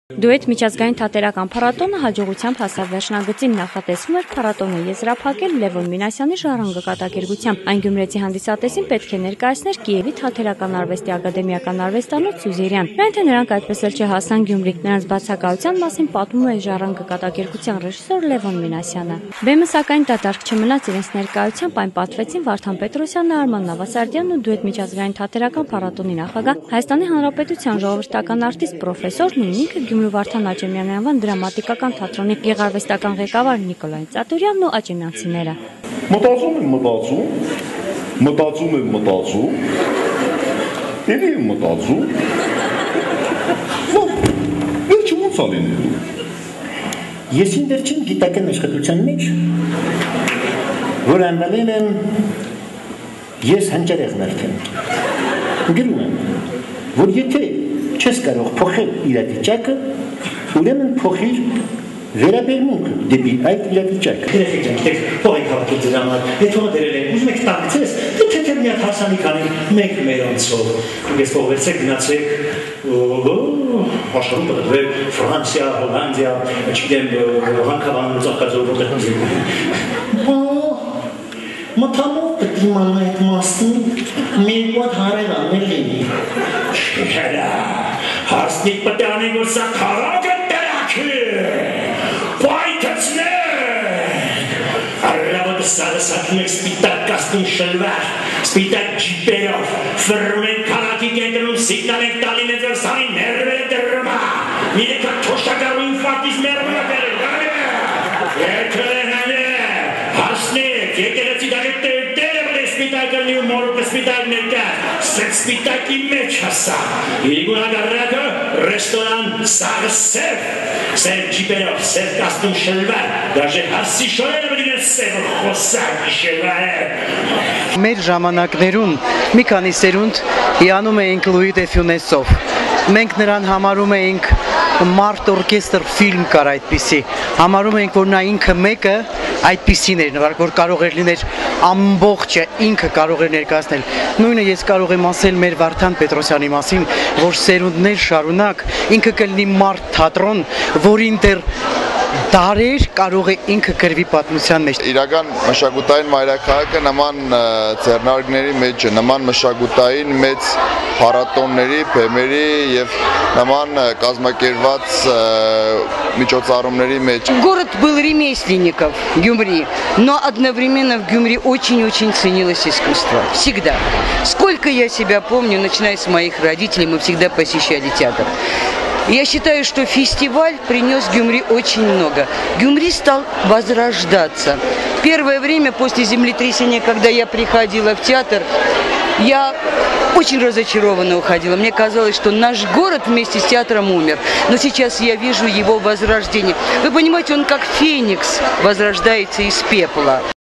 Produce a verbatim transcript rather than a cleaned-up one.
Դուետ միջազգային թատերական փառատոնը հաջողությամբ հասավ վերջնագծին, նախատեսվում էր փառատոնը եզրափակել Լևոն Մինասյանի ժառանգը կատակերգությամբ։ Այն գյումրեցի հանդիսատեսին պետք է ներկայացներ Կիևի թատերական արվեստի ակադեմիական արվեստանոց Սյուզերյան։ Միայն թե նրանք այդպես էլ չհասան Գյումրի, նրանց բացակայության մասին պատմում է ժառանգը կատակերգության ռեժիսոր Լևոն Մինասյանը։ Բեմը սակայն դատարկ չմնաց իրենց ներկայությամբ, այն պատվեցին Վարդան Պետրոսյանն, Արման Նավասարդյանն ու Դուետ միջազգային թատերական փառատոնի նախագահ Հայաստանի Հանրապետության ժողովրդական արտիստ պրոֆեսոր Նույնիկը Գյումրու Վարդան Աճեմյանի անվան դրամատիկական թատրոնի գեղարվեստական ղեկավար Նիկոլայ Ծատուրյանն ու աճեմյանցիները։ Մտածում եմ, մտածում, մտածում եմ, մտածում, ելի եմ մտածում, վերջը ոնց ա լինելու։ Ես իմ վերջին գիտական աշխատության մեջ, որ անվանել եմ ես հանճարեղ մարդ եմ, գրում եմ, որ եթե չես կարող փոխել իրավիճակը, ուրեմն փոխիր վերաբերմունքը դեպի այդ իրավիճակը։ Երեխեք ջան, գիտեք, փոխեք հավաքել ձեր համար, եթե ոնց դերել եք, ուզում եք տանցես, թե թե մի հատ հարսանիք անենք, մենք մեր անցով։ Ես փոխվեցեք, գնացեք, աշխարհում պատրվեք Ֆրանսիա, Հոլանդիա, չգիտեմ, Հանգավան, Ծաղկաձոր, որտեղ մտանով պետք է իմանալ այդ մասն, մեր մոտ հարել անել լինի։ Չէ, հարսնիկ պետք է անենք, որ սա քաղաքը տերաքի, պայթեցնենք, առավոտը սարը սատում եք սպիտակ կաստում շլվար, սպիտակ ջիպերով, ֆրում ենք քաղաքի կենտրոնում, սիգնալ ենք տալի մեծ որ սարի ներվերը դրմա, իրեք հատ թոշակարու ինֆարկից ներվերը բերել, երկրել հանը, հարսնիկ, եկեղեցի դագետ տերը բլե սպիտակը լի ու մորուկը սպիտակ ներկա, սետ սպիտակի մեջ հասա, իրիգուն ագարրակը, ռեստորան սաղը սև, սև ջիպերով, սև կաստում շլվար, դաժե հարսի շորերը բլինեն սև խոսակ շլվար է։ Մեր ժամանակներուն մի քանի սերունդ հիանում էինք Լուի դե Ֆյունեսով, մենք նրան համարում էինք մարդ օրկեստր ֆիլմ կար այդպիսի, համարում էինք, որ նա ինքը մեկը այդպիսին էր, որ կարող էր լիներ ամբողջը ինքը կարող էր ներկայացնել։ Նույնը ես կարող եմ ասել մեր Վարդան Պետրոսյանի մասին, որ սերունդներ շարունակ ինքը կլինի մարդ թատրոն, որին դեռ դարեր կարող է ինքը գրվի պատմության մեջ։ Իրական մշակութային մայրաքաղաքը նման ձեռնարկների մեջ է, նման մշակութային մեծ փառատոնների, բեմերի եւ նման կազմակերպված միջոցառումների մեջ։ Город был ремесленников, Гюмри, но одновременно в Гюмри очень-очень ценилось искусство. Всегда. Сколько я себя помню, начиная с моих родителей, мы всегда посещали театр. Я считаю, что фестиваль принес Гюмри очень много. Гюмри стал возрождаться. Первое время после землетрясения, когда я приходила в театр, я очень разочарованно уходила. Мне казалось, что наш город вместе с театром умер. Но сейчас я вижу его возрождение. Вы понимаете, он как феникс возрождается из пепла.